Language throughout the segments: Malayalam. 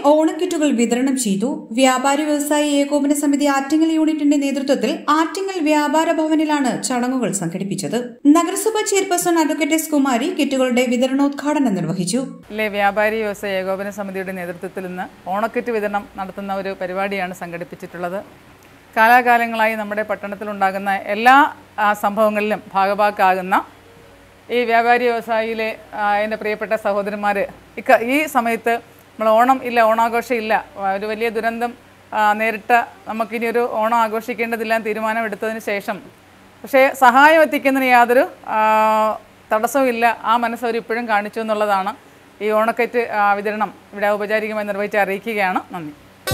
ഓണക്കിറ്റുകൾ വിതരണം ചെയ്തു. വ്യാപാരി വ്യവസായി ഏകോപന സമിതി ആറ്റിങ്ങൽ യൂണിറ്റിന്റെ നേതൃത്വത്തിൽ ആറ്റിങ്ങൽ വ്യാപാര ഭവനിലാണ് ചടങ്ങുകൾ സംഘടിപ്പിച്ചത്. നഗരസഭാ ചെയർപേഴ്സൺ അഡ്വക്കേറ്റ് എസ് കുമാരി കിറ്റുകളുടെ വിതരണോദ്ഘാടനം നിർവഹിച്ചു. വ്യാപാരി വ്യവസായി ഏകോപന സമിതിയുടെ നേതൃത്വത്തിൽ ഇന്ന് ഓണക്കിറ്റ് വിതരണം നടത്തുന്ന ഒരു പരിപാടിയാണ് സംഘടിപ്പിച്ചിട്ടുള്ളത്. കാലാകാലങ്ങളായി നമ്മുടെ പട്ടണത്തിലുണ്ടാകുന്ന എല്ലാ സംഭവങ്ങളിലും ഭാഗഭാക്കാകുന്ന ഈ വ്യാപാരി വ്യവസായിയിലെ എൻ്റെ പ്രിയപ്പെട്ട സഹോദരന്മാർ ഈ സമയത്ത് നമ്മൾ ഓണം ഇല്ല, ഓണാഘോഷം ഇല്ല, ഒരു വലിയ ദുരന്തം നേരിട്ട നമുക്കിനി ഒരു ഓണം ആഘോഷിക്കേണ്ടതില്ല തീരുമാനമെടുത്തതിന് ശേഷം പക്ഷേ സഹായം എത്തിക്കുന്നതിന് യാതൊരു തടസ്സവും ഇല്ല. ആ മനസ്സ് അവരിപ്പോഴും കാണിച്ചു എന്നുള്ളതാണ് ഈ ഓണക്കിറ്റ് വിതരണം ഇവിടെ ഔപചാരികമായി നിർവഹിച്ച് അറിയിക്കുകയാണ്. നന്ദി.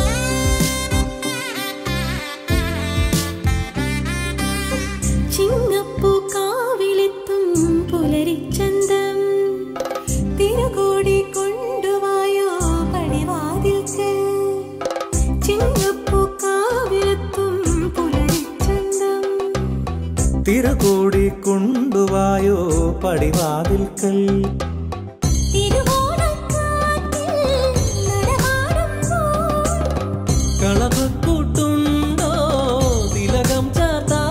തിരുകോടി കൊണ്ടുവായോ പടിവാതിൽക്കൽ കളഭക്കൂട്ടുണ്ടോ തിലകം ചാർത്താ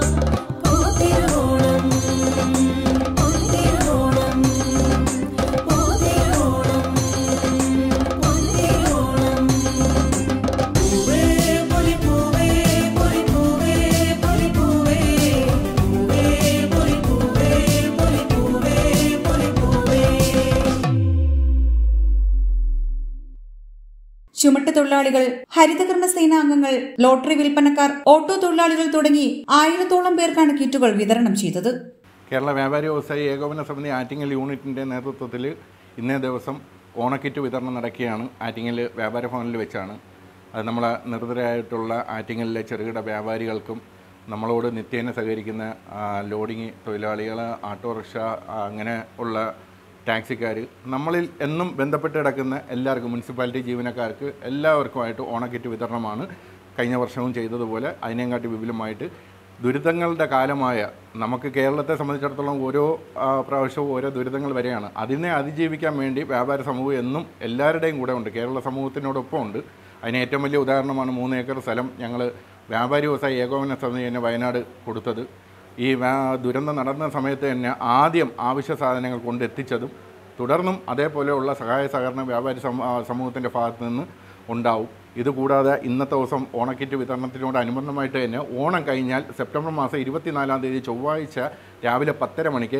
ചുമട്ട് തൊഴിലാളികൾ, ഹരിതകർമ്മ സേനാംഗങ്ങൾ, ലോട്ടറി വിൽപ്പനക്കാർ, ഓട്ടോ തൊഴിലാളികൾ തുടങ്ങി 1000-ഓളം പേർക്കാണ് കിറ്റുകൾ വിതരണം ചെയ്തത്. കേരള വ്യാപാരി വ്യവസായി ഏകോപന സമിതി ആറ്റിങ്ങൽ യൂണിറ്റിൻ്റെ നേതൃത്വത്തിൽ ഇന്നേ ദിവസം ഓണക്കിറ്റ് വിതരണം നടക്കുകയാണ്. ആറ്റിങ്ങൽ വ്യാപാര ഭവനിൽ വെച്ചാണ്. അത് നമ്മളെ നിർദ്ധരായിട്ടുള്ള ആറ്റിങ്ങലിലെ ചെറുകിട വ്യാപാരികൾക്കും നമ്മളോട് നിത്യേന സഹകരിക്കുന്ന ലോഡിങ് തൊഴിലാളികൾ, ഓട്ടോറിക്ഷ, അങ്ങനെ ഉള്ള ടാക്സിക്കാർ, നമ്മളിൽ എന്നും ബന്ധപ്പെട്ട് കിടക്കുന്ന എല്ലാവർക്കും, മുനിസിപ്പാലിറ്റി ജീവനക്കാർക്ക് എല്ലാവർക്കുമായിട്ട് ഓണക്കിറ്റ് വിതരണമാണ് കഴിഞ്ഞ വർഷവും ചെയ്തതുപോലെ അതിനെക്കാട്ടി വിപുലമായിട്ട്. ദുരിതങ്ങളുടെ കാലമായ നമുക്ക് കേരളത്തെ സംബന്ധിച്ചിടത്തോളം ഓരോ പ്രാവശ്യവും ഓരോ ദുരിതങ്ങൾ വരെയാണ്. അതിനെ അതിജീവിക്കാൻ വേണ്ടി വ്യാപാര സമൂഹം എന്നും എല്ലാവരുടെയും കൂടെ ഉണ്ട്, കേരള സമൂഹത്തിനോടൊപ്പം ഉണ്ട്. അതിന് ഏറ്റവും വലിയ ഉദാഹരണമാണ് 3 ഏക്കർ സ്ഥലം ഞങ്ങൾ വ്യാപാരി വ്യവസായി ഏകോപന സമിതി തന്നെ വയനാട് കൊടുത്തത്. ഈ ദുരന്തം നടന്ന സമയത്ത് തന്നെ ആദ്യം അവശ്യ സാധനങ്ങൾ കൊണ്ടെത്തിച്ചതും തുടർന്നും അതേപോലെയുള്ള സഹായ സഹകരണ വ്യാപാരി സമൂഹത്തിൻ്റെ ഭാഗത്തു നിന്ന് ഉണ്ടാവും. ഇതുകൂടാതെ ഇന്നത്തെ ദിവസം ഓണക്കിറ്റ് വിതരണത്തിനോടനുബന്ധമായിട്ട് തന്നെ ഓണം കഴിഞ്ഞാൽ സെപ്റ്റംബർ മാസം 24-ാം തീയതി ചൊവ്വാഴ്ച രാവിലെ 10:30 മണിക്ക്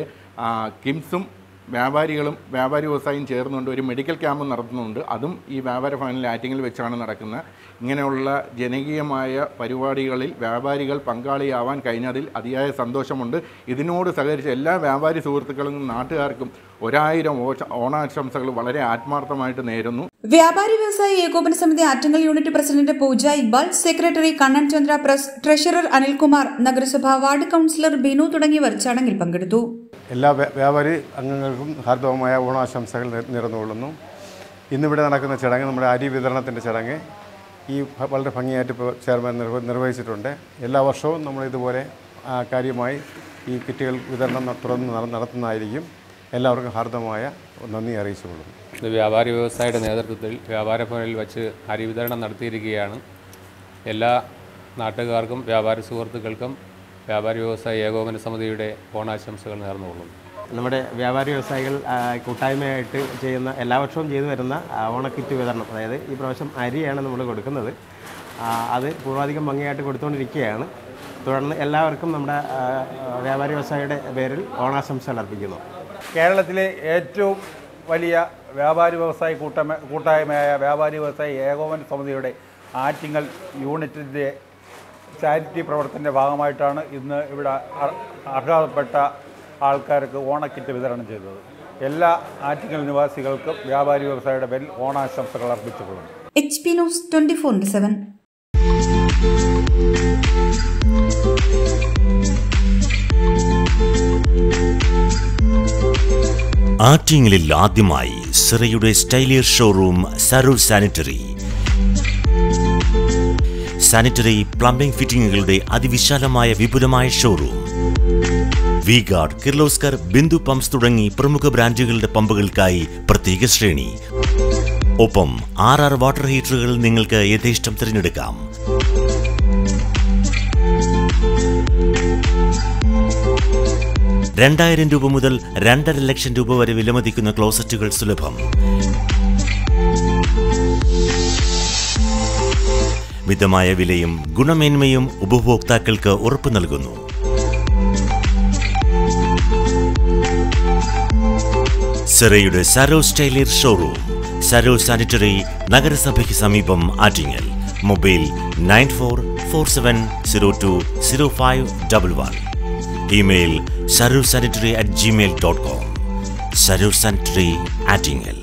കിംസും വ്യാപാരികളും വ്യാപാരി വ്യവസായിയും ചേർന്നുകൊണ്ട് ഒരു മെഡിക്കൽ ക്യാമ്പ് നടത്തുന്നുണ്ട്. അതും ഈ വ്യാപാര ഭവനിൽ ആറ്റിങ്ങിൽ വെച്ചാണ് നടക്കുന്നത്. ഇങ്ങനെയുള്ള ജനകീയമായ പരിപാടികളിൽ വ്യാപാരികൾ പങ്കാളിയാവാൻ കഴിഞ്ഞതിൽ അതിയായ സന്തോഷമുണ്ട്. ഇതിനോട് സഹകരിച്ച എല്ലാ വ്യാപാരി സുഹൃത്തുക്കളും നാട്ടുകാർക്കും 1000 ഓണാശംസകൾ വളരെ ആത്മാർത്ഥമായിട്ട് നേരുന്നു. വ്യാപാരി വ്യവസായി ഏകോപന സമിതി Attingal unit president Pooja Iqbal, secretary Kannan Chandra പ്രസ്, ട്രഷറർ അനിൽകുമാർ, നഗരസഭാ വാർഡ് കൌൺസിലർ ബിനു തുടങ്ങിയവർ ചടങ്ങിൽ പങ്കെടുത്തു. എല്ലാ വ്യാപാരി അംഗങ്ങൾക്കും ഹാർദവമായ ഓണാശംസകൾ നേർന്നുകൊള്ളുന്നു. ഇന്നിവിടെ നടക്കുന്ന ചടങ്ങ് നമ്മുടെ അരി വിതരണത്തിൻ്റെ ചടങ്ങ് വളരെ ഭംഗിയായിട്ട് ഇപ്പോൾ ചെയർമാൻ നിർവഹിച്ചിട്ടുണ്ട്. എല്ലാ വർഷവും നമ്മളിതുപോലെ കാര്യമായി ഈ കിറ്റുകൾ വിതരണം തുറന്ന് നടത്തുന്നതായിരിക്കും. എല്ലാവർക്കും ഹാർദവമായ നന്ദി അറിയിച്ചുകൊള്ളുന്നു. ഇത് വ്യാപാരി വ്യവസായിയുടെ നേതൃത്വത്തിൽ വ്യാപാര ഭവനിൽ വച്ച് അരി വിതരണം നടത്തിയിരിക്കുകയാണ്. എല്ലാ നാട്ടുകാർക്കും വ്യാപാരി സുഹൃത്തുക്കൾക്കും വ്യാപാരി വ്യവസായി ഏകോപന സമിതിയുടെ ഓണാശംസകൾ നേർന്നുകൊള്ളുന്നു. നമ്മുടെ വ്യാപാരി വ്യവസായികൾ കൂട്ടായ്മയായിട്ട് ചെയ്യുന്ന എല്ലാ വർഷവും ചെയ്തു വരുന്ന ഓണക്കിറ്റ് വിതരണം, അതായത് ഈ പ്രാവശ്യം അരിയാണ് നമ്മൾ കൊടുക്കുന്നത്. അത് പൂർവാധികം ഭംഗിയായിട്ട് കൊടുത്തുകൊണ്ടിരിക്കുകയാണ്. തുടർന്ന് എല്ലാവർക്കും നമ്മുടെ വ്യാപാരി വ്യവസായിയുടെ പേരിൽ ഓണാശംസകൾ അർപ്പിക്കുന്നു. കേരളത്തിലെ ഏറ്റവും വലിയ വ്യാപാരി വ്യവസായി കൂട്ടായ്മയായ വ്യാപാരി വ്യവസായി ഏകോപന സമിതിയുടെ ആറ്റിങ്ങൽ യൂണിറ്റിൻ്റെ ചാരിറ്റി പ്രവർത്തനത്തിൻ്റെ ഭാഗമായിട്ടാണ് ഇന്ന് ഇവിടെ അർഹതപ്പെട്ട ആൾക്കാർക്ക് ഓണക്കിറ്റ് വിതരണം ചെയ്തത്. എല്ലാ ആറ്റിങ്ങൽ നിവാസികൾക്കും വ്യാപാരി വ്യവസായിയുടെ പേരിൽ ഓണാശംസകൾ അർപ്പിച്ചുകൊള്ളുന്നു. HP News 24/7. ആറ്റിങ്ങലിൽ ആദ്യമായി സിറയുടെ സ്റ്റൈലിയർ ഷോറൂം സരൂർ സാനിറ്ററി. സാനിറ്ററി പ്ലംബിംഗ് ഫിറ്റിംഗുകളുടെ അതിവിശാലമായ വിപുലമായ ഷോറൂം. വി-ഗാർഡ്, കിർലോസ്കർ, ബിന്ദു പമ്പ്സ് തുടങ്ങി പ്രമുഖ ബ്രാൻഡുകളുടെ പമ്പുകൾക്കായി പ്രത്യേക ശ്രേണി. ഒപ്പം 6 വാട്ടർ ഹീറ്ററുകൾ നിങ്ങൾക്ക് യഥേഷ്ടം തിരഞ്ഞെടുക്കാം. ₹2,000 മുതൽ 2.5 ലക്ഷം രൂപ വരെ വിലമതിക്കുന്ന ക്ലോസറ്റുകൾ സുലഭം. മിതമായ വിലയും ഗുണമേന്മയും ഉപഭോക്താക്കൾക്ക് ഉറപ്പു നൽകുന്നു. സിറയുടെ സരോസ് ടൈലർ ഷോറൂം, സരോസ് സാനിറ്ററി, നഗരസഭയ്ക്ക് സമീപം, Attingal. Mobile 9447020511. Email sarosanitary@gmail.com. Saros sanitary, Attingal.